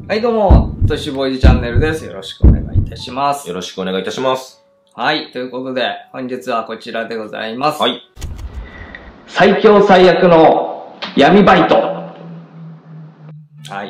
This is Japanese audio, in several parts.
はいどうも、トシボーイズチャンネルです。よろしくお願いいたします。 よろしくお願いいたします。 はい、ということで、本日はこちらでございます。 はい。 最強最悪の闇バイト。はい。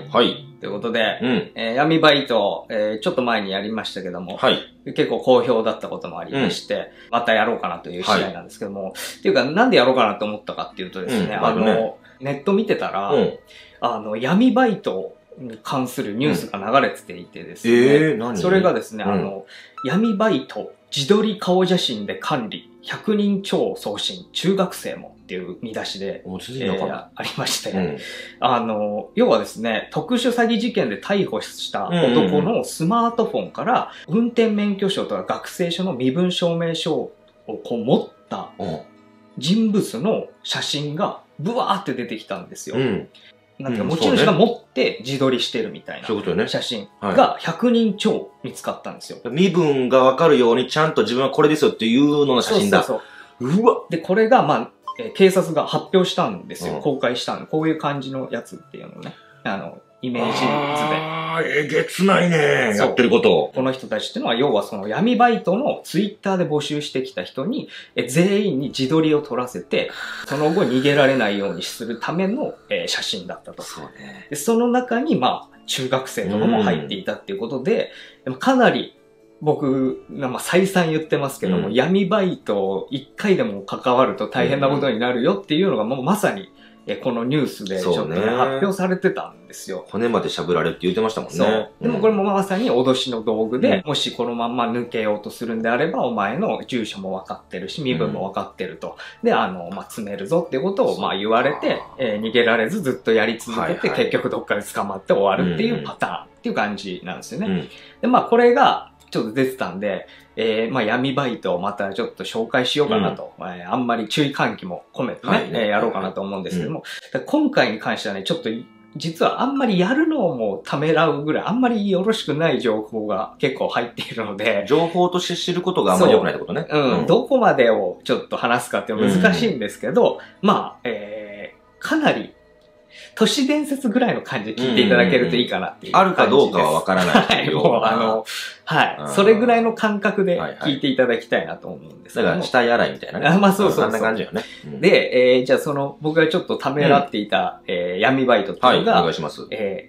はい。 ということで、闇バイト、ちょっと前にやりましたけども、 はい。 結構好評だったこともありまして、またやろうかなという試合なんですけども、っていうか、なんでやろうかなと思ったかっていうとですね、ネット見てたら、闇バイトに関するニュースが流れていてですね、 何それがですね、闇バイト、自撮り顔写真で管理、100人超送信、中学生もっていう見出しで、ありまして、要はですね、特殊詐欺事件で逮捕した男のスマートフォンから、運転免許証とか学生証の身分証明書をこう持った人物の写真がブワーって出てきたんですよ。なんか持ち主が持って自撮りしてるみたいな写真が100人超見つかったんですよ。 身分がわかるようにちゃんと自分はこれですよっていうのの写真だ。 うわで、これが警察が発表したんですよ。公開したんで、こういう感じのやつっていうのをね、イメージ図で。 えげつないね、やってることを。 この人たちっていうのは、要はその闇バイトのツイッターで募集してきた人に、全員に自撮りを撮らせて、その後逃げられないようにするための、写真だったと。 そうね。 でその中に、中学生とかも入っていたっていうことで、かなり、僕、再三言ってますけども、闇バイト1回でも関わると大変なことになるよっていうのが、もうまさに、このニュースでちょっとね、発表されてたんですよ。 骨までしゃぶられって言ってましたもんね。 でもこれもまさに脅しの道具で、もしこのまんま抜けようとするんであれば、お前の住所も分かってるし、身分も分かってると。で、詰めるぞっていうことを言われて、逃げられずずっとやり続けて、結局どっかで捕まって終わるっていうパターンっていう感じなんですよね。で、これがちょっと出てたんで、闇バイトをまたちょっと紹介しようかなと、あんまり注意喚起も込めてね、やろうかなと思うんですけども、今回に関してはね、ちょっと実はあんまりやるのもためらうぐらい、あんまりよろしくない情報が結構入っているので、 情報として知ることがあんまり良くないってことね。 どこまでをちょっと話すかって難しいんですけど、かなり都市伝説ぐらいの感じで聞いていただけるといいかなっていうあるかどうかはわからないっていう。 それぐらいの感覚で聞いていただきたいなと思うんですけど。 だから死体洗いみたいなね。 そう。 そんな感じよね。 で、じゃあ僕がちょっとためらっていた、闇バイトっていうのが、 お願いします。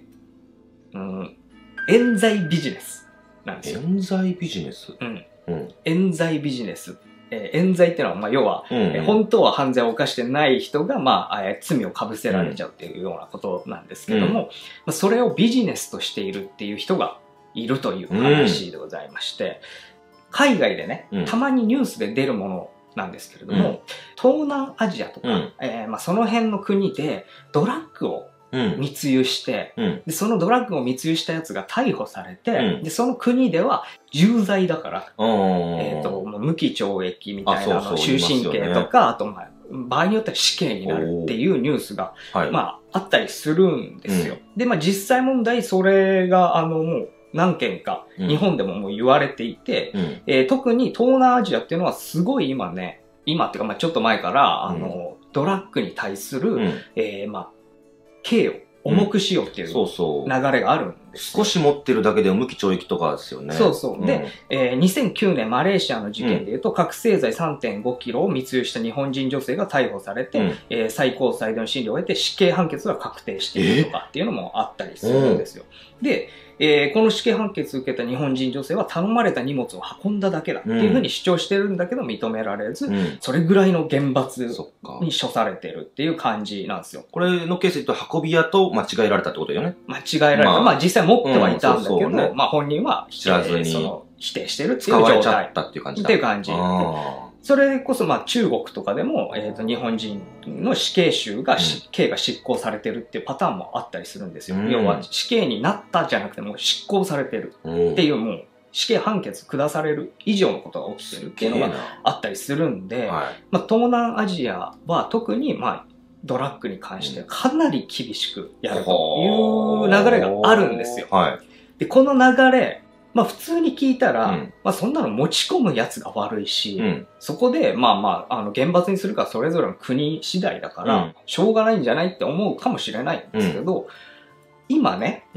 冤罪ビジネスなんですよ。 冤罪ビジネス冤罪ビジネス。冤罪っていうのは、要は、本当は犯罪を犯してない人が、罪を被せられちゃうっていうようなことなんですけども、それをビジネスとしているっていう人がいるという話でございまして、海外でね、たまにニュースで出るものなんですけれども、東南アジアとか、その辺の国でドラッグを密輸して、でそのドラッグを密輸したやつが逮捕されて、でその国では重罪だから、無期懲役みたいな終身刑とか、あと場合によっては死刑になるっていうニュースが、あったりするんですよ。で、実際問題それがもう何件か日本でももう言われていて、特に東南アジアっていうのはすごい今っていうかちょっと前からドラッグに対する、刑を重くしようっていう流れがあるんです。 少し持ってるだけで無期懲役とかですよね。 で、2009年マレーシアの事件でいうと、覚醒剤 3.5 キロを密輸した日本人女性が逮捕されて、最高裁での審理を経て死刑判決が確定しているとかっていうのもあったりするんですよ。で、この死刑判決を受けた日本人女性は頼まれた荷物を運んだだけだっていうふうに主張してるんだけど認められず、それぐらいの厳罰に処されてるっていう感じなんですよ。 これのケースで言うと運び屋と間違えられたってことだよね。 間違えられた。実際持ってはいたんだけど、本人は知らずに否定してるっていう状態。 使われちゃったっていう感じだ。 っていう感じ。それこそ中国とかでも、日本人の死刑囚が、刑が執行されてるっていうパターンもあったりするんですよ。要は死刑になったじゃなくてもう執行されてるっていうもう死刑判決下される以上のことが起きてるっていうのがあったりするんで、東南アジアは特にドラッグに関してかなり厳しくやるという流れがあるんですよ。で、この流れ、普通に聞いたら、そんなの持ち込むやつが悪いし、そこで、厳罰にするかそれぞれの国次第だから、しょうがないんじゃないって思うかもしれないんですけど、今ね、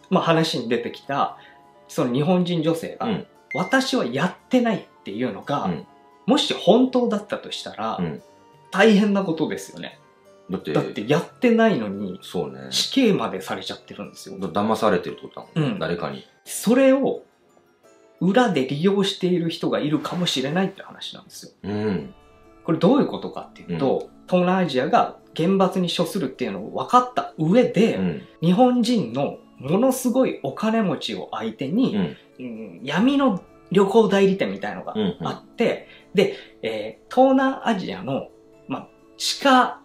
まあ話に出てきた、その日本人女性が、私はやってないっていうのが、もし本当だったとしたら、大変なことですよね。だってやってないのに、 そうね。 死刑までされちゃってるんですよ。 騙されてるってことだもんね。誰かに。 それを、裏で利用している人がいるかもしれないって話なんですよ。これどういうことかっていうと、東南アジアが厳罰に処するっていうのを分かった上で、日本人のものすごいお金持ちを相手に、闇の旅行代理店みたいのがあって、で、東南アジアの、まあ、地下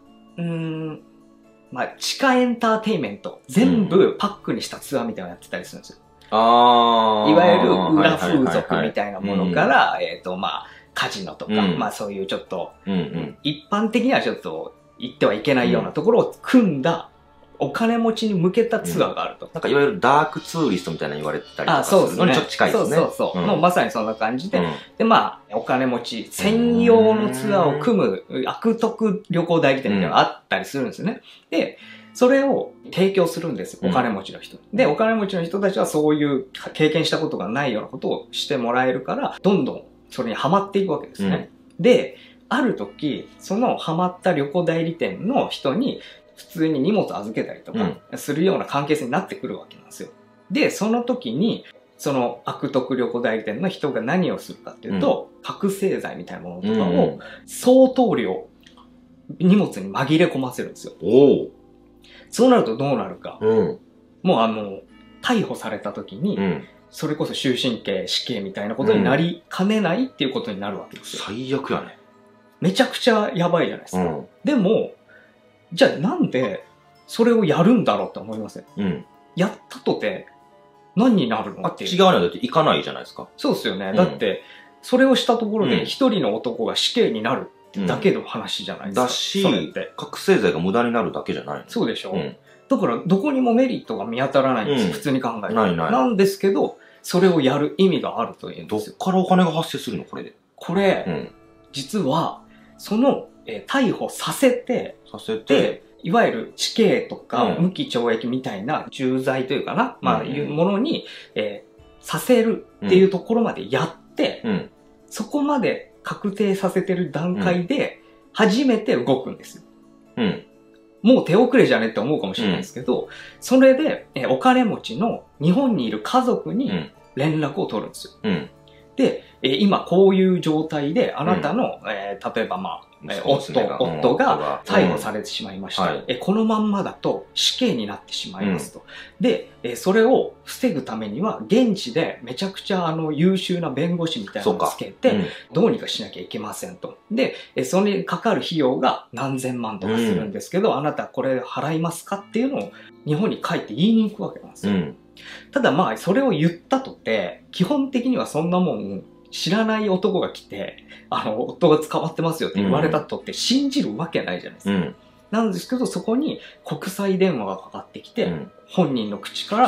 エンターテイメント、全部パックにしたツアーみたいなのやってたりするんですよ。いわゆる裏風俗みたいなものから、まあ、カジノとか、まあそういうちょっと、一般的にはちょっと行ってはいけないようなところを組んだお金持ちに向けたツアーがあると。 なんかいわゆるダークツーリストみたいな言われてたりとかするのにちょっと近いですね。 そう。もうまさにそんな感じで。で、まあ、お金持ち専用のツアーを組む悪徳旅行代理店みたいなのがあったりするんですよね。で、それを提供するんですよ、お金持ちの人。で、お金持ちの人たちはそういう経験したことがないようなことをしてもらえるから、どんどんそれにハマっていくわけですね。で、ある時、そのハマった旅行代理店の人に、普通に荷物預けたりとかするような関係性になってくるわけなんですよ。で、その時に、その悪徳旅行代理店の人が何をするかっていうと、覚醒剤みたいなものとかを相当量荷物に紛れ込ませるんですよ。そうなるとどうなるか。もう逮捕された時に、それこそ終身刑、死刑みたいなことになりかねないっていうことになるわけですよ。 最悪やね。 めちゃくちゃやばいじゃないですか。でも、じゃあなんでそれをやるんだろうって思いません？やったとて何になるのって。 違うのだって行かないじゃないですか。 そうですよね。だって、それをしたところで一人の男が死刑になるってだけの話じゃないですか。 だし、覚醒剤が無駄になるだけじゃないの。 そうでしょ。だからどこにもメリットが見当たらないんですよ。普通に考えて。なんですけど、それをやる意味があるというんですよ。 どっからお金が発生するのこれで。 これ、実は、その、逮捕させて、いわゆる死刑とか無期懲役みたいな重罪というかな、まあいうものに、させるっていうところまでやって、そこまで確定させてる段階で初めて動くんですよ。もう手遅れじゃねって思うかもしれないですけど、それで、お金持ちの日本にいる家族に連絡を取るんですよ。で、今こういう状態であなたの、例えばまあ、夫が逮捕されてしまいました。このまんまだと死刑になってしまいますと。で、それを防ぐためには現地でめちゃくちゃ優秀な弁護士みたいなのをつけて、どうにかしなきゃいけませんと。で、それにかかる費用が何千万とかするんですけど、あなたこれ払いますかっていうのを日本に帰って言いに行くわけなんですよ。ただまあ、それを言ったとて、基本的にはそんなもん知らない男が来て、夫が捕まってますよって言われたとって信じるわけないじゃないですか。なんですけど、そこに国際電話がかかってきて、本人の口から、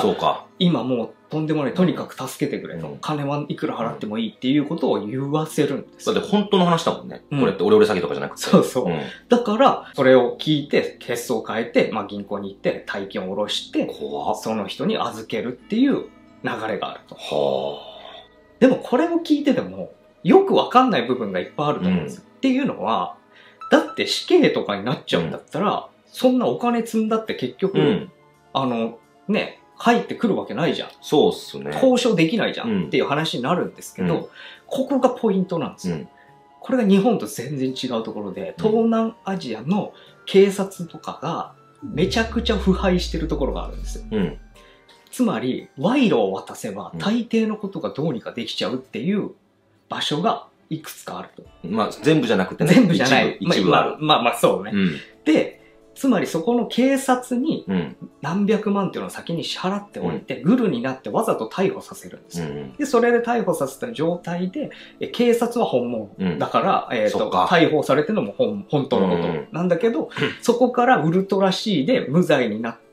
今もうとんでもない、とにかく助けてくれと、金はいくら払ってもいいっていうことを言わせるんですよ。 だって本当の話だもんね。これってオレオレ詐欺とかじゃなくて。 そうそう。だから、それを聞いて、血相を変えて、まあ銀行に行って、大金を下ろして、その人に預けるっていう流れがあると。でもこれを聞いてても、よくわかんない部分がいっぱいあると思うんですよ。っていうのは、だって死刑とかになっちゃうんだったら、そんなお金積んだって結局、ね、入ってくるわけないじゃん。 そうっすね。 交渉できないじゃんっていう話になるんですけど、ここがポイントなんですよ。これが日本と全然違うところで、東南アジアの警察とかがめちゃくちゃ腐敗してるところがあるんですよ。つまり、賄賂を渡せば大抵のことがどうにかできちゃうっていう場所がいくつかあると。 まあ、全部じゃなくてね。 全部じゃない。 一部ある。 まあ、そうね。で、つまりそこの警察に何百万っていうのを先に支払っておいて、グルになってわざと逮捕させるんですよ。で、それで逮捕させた状態で、警察は本物。だから、逮捕されてるのも本当のことなんだけど、そこからウルトラ C で無罪になって、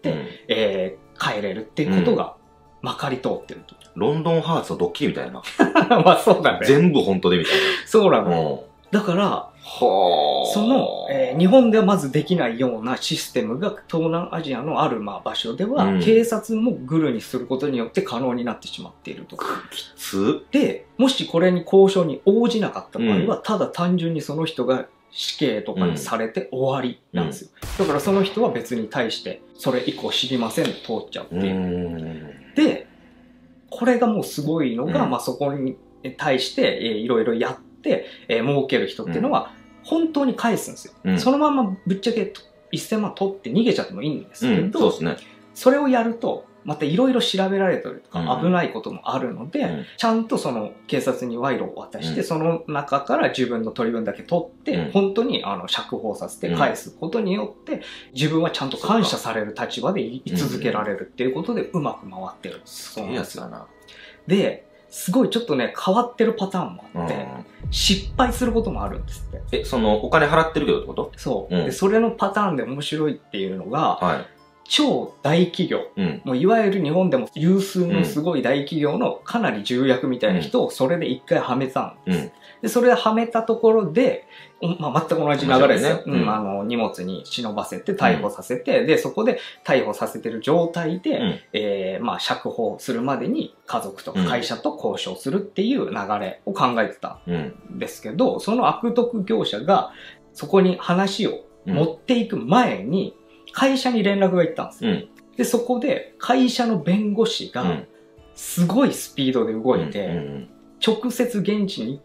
帰れるっていうことがまかり通ってると。 ロンドンハーツのドッキリみたいな。 まあそうだね。 全部本当でみたいな。 そうなの。 だから、 はあ。 その、日本ではまずできないようなシステムが東南アジアのある場所では、警察もグルにすることによって可能になってしまっていると。 きつ。 で、もしこれに交渉に応じなかった場合は、ただ単純にその人が死刑とかにされて終わりなんですよ。だからその人は別に対してそれ以降知りませんで通っちゃうっていう。で、これがもうすごいのが、そこに対していろいろやって、儲ける人っていうのは本当に返すんですよ。そのままぶっちゃけ1000万取って逃げちゃってもいいんですけど、 そうですね。 それをやるとまたいろいろ調べられたりとか危ないこともあるので、ちゃんとその警察に賄賂を渡して、その中から自分の取り分だけ取って、本当に釈放させて返すことによって、自分はちゃんと感謝される立場で居続けられるっていうことでうまく回ってる。 そういうやつだな。 で、すごいちょっとね、変わってるパターンもあって、失敗することもあるんですって。 そのお金払ってるけどってこと？ そう。で、それのパターンで面白いっていうのが、超大企業、もういわゆる日本でも有数のすごい大企業のかなり重役みたいな人をそれで一回はめたんです。で、それではめたところで、全く同じ流れですよ。荷物に忍ばせて逮捕させて、で、そこで逮捕させてる状態で、釈放するまでに家族とか会社と交渉するっていう流れを考えてたんですけど、その悪徳業者がそこに話を持っていく前に、会社に連絡が行ったんですよ。で、そこで会社の弁護士がすごいスピードで動いて、直接現地に行って、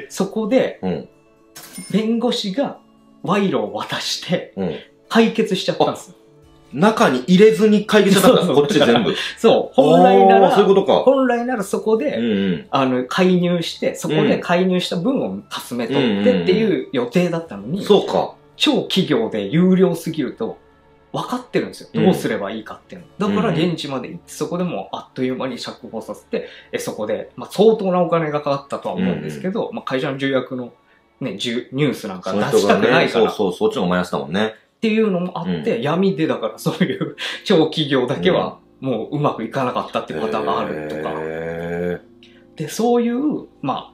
そこで弁護士が賄賂を渡して解決しちゃったんです。 中に入れずに解決しちゃったんです。こっち全部。 そう。本来なら、 そういうことか。 本来ならそこで、介入して、そこで介入した分をかすめ取ってっていう予定だったのに、 そうか。 超企業で有料すぎると分かってるんですよ。どうすればいいかっていうの。だから現地まで行ってそこでもあっという間に釈放させて、そこで、相当なお金がかかったとは思うんですけど、会社の重役のね、ニュースなんか出したくないから。 そっちのマイナスだもんね。 っていうのもあって、闇でだからそういう超企業だけはもううまくいかなかったっていうパターンがあるとか。で、そういう、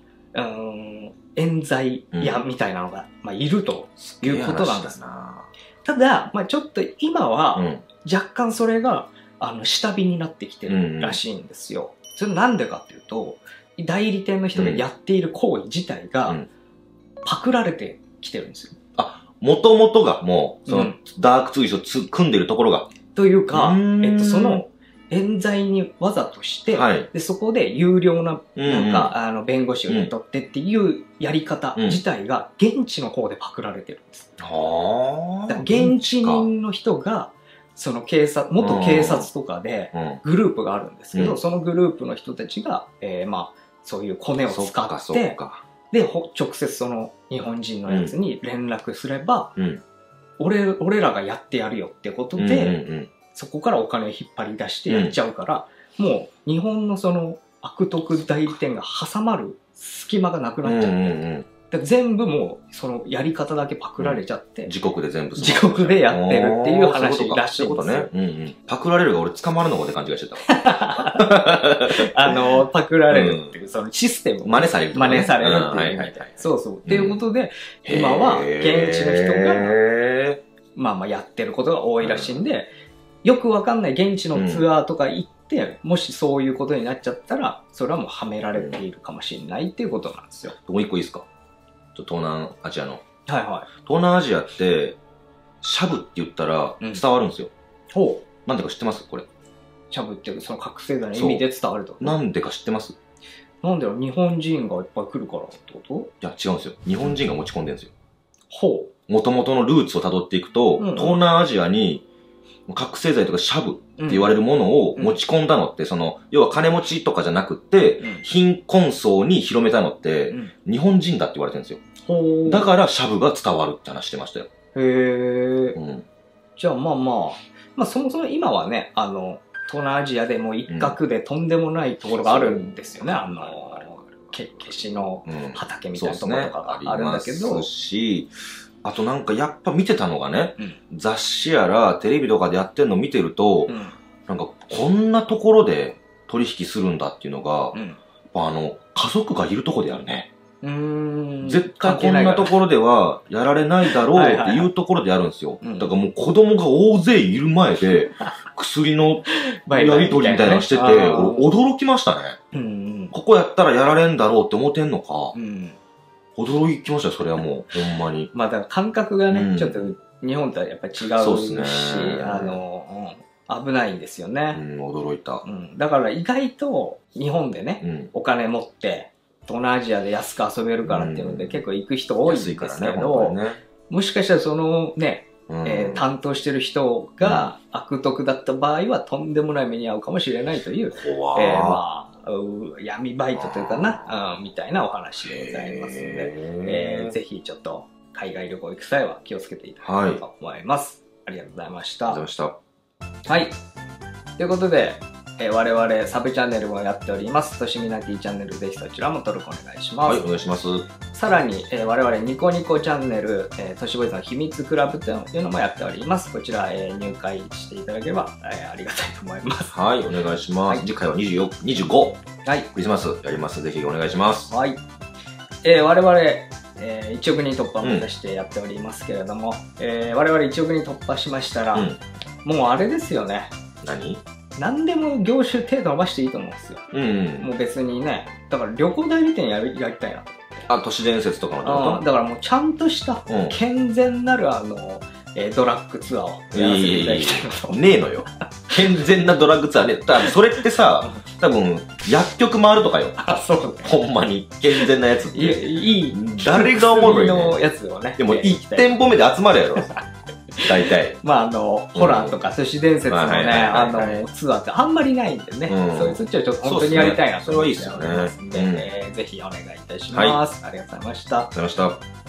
冤罪屋みたいなのが、いるということなんです。ただ、ちょっと今は若干それが下火になってきてるらしいんですよ。それなんでかっていうと、代理店の人がやっている行為自体がパクられてきてるんですよ。 もともとがもう、そのダークツイスト組んでるところが。 というか、その冤罪にわざとして、でそこで有料な、弁護士を雇ってっていうやり方自体が現地の方でパクられてるんです。現地人の人が、その元警察とかでグループがあるんですけど、そのグループの人たちが、そういうコネを使って、で、直接その日本人のやつに連絡すれば、俺らがやってやるよってことで、そこからお金を引っ張り出してやっちゃうから、もう日本のその悪徳代理店が挟まる隙間がなくなっちゃって、全部もうそのやり方だけパクられちゃって、 自国で全部自国でやってるっていう話らしいんですよ。 パクられるが俺捕まるのかって感じがしてた。 パクられるっていう、そのシステム真似される。 真似されるっていうみたいな。そうそう。っていうことで、今は現地の人が、やってることが多いらしいんで、よくわかんない現地のツアーとか行って、もしそういうことになっちゃったら、それはもうはめられているかもしれないっていうことなんですよ。 もう一個いいですか？東南アジアの。 はいはい。 東南アジアって、シャブって言ったら伝わるんですよ。 ほう。 なんでか知ってますこれ。 シャブってその覚醒剤の意味で伝わると。 なんでか知ってます？ なんで日本人がいっぱい来るからってこと？ いや、違うんですよ。日本人が持ち込んでるんですよ。 ほう。元々のルーツを辿っていくと、東南アジアに覚醒剤とかシャブって言われるものを持ち込んだのって、要は金持ちとかじゃなくて、貧困層に広めたのって、日本人だって言われてるんですよ。だからシャブが伝わるって話してましたよ。 へー。じゃあそもそも今はね、東南アジアでも一角でとんでもないところがあるんですよね。消しの畑みたいなところとかがあるんだけど。 あとなんかやっぱ見てたのがね、雑誌やらテレビとかでやってんの見てると、なんかこんなところで取引するんだっていうのが、家族がいるとこでやるね。 絶対こんなところではやられないだろうっていうところでやるんですよ。だからもう子供が大勢いる前で、薬のやり取りみたいなのしてて、俺驚きましたね。ここやったらやられんだろうって思ってんのか。驚きましたよ、それはもう、ほんまに。 まあだから感覚がね、ちょっと日本とはやっぱり違うし、危ないんですよね。 驚いた。 だから意外と日本でね、お金持って、東南アジアで安く遊べるからっていうので結構行く人多いんですけど、もしかしたらそのね、担当してる人が悪徳だった場合はとんでもない目に遭うかもしれないという、まあ、闇バイトというかな、みたいなお話でございますので、ぜひちょっと海外旅行行く際は気をつけていただければと思います。ありがとうございました。 ありがとうございました。はい。ということで、我々サブチャンネルもやっております。としみなきチャンネル、ぜひそちらも登録お願いします。 はい、お願いします。 さらに、我々ニコニコチャンネル、としぼいさん秘密クラブというのもやっております。こちら、入会していただければ、ありがたいと思います。 はい、お願いします。次回は25、はい、クリスマスやります。ぜひお願いします。 はい。我々、1億人突破を目指してやっておりますけれども、我々1億人突破しましたら、もうあれですよね。何でも業種手伸ばしていいと思うんですよ。もう別にね、だから旅行代理店やりたいなと。 都市伝説とかのってこと？ だからもうちゃんとした健全なるドラッグツアーをやらせていただきたいなと。 ねえのよ。健全なドラッグツアーね。だからそれってさ、多分薬局回るとかよ。 そうね。 ほんまに健全なやつって。 いい誰がおもろいのやつをね。 でも1店舗目で集まるやろ。大体。 まあホラーとか寿司伝説のね、ツアーってあんまりないんでね、そっちをちょっと本当にやりたいなと思っておりますんで、ぜひお願いいたします。ありがとうございました。 ありがとうございました。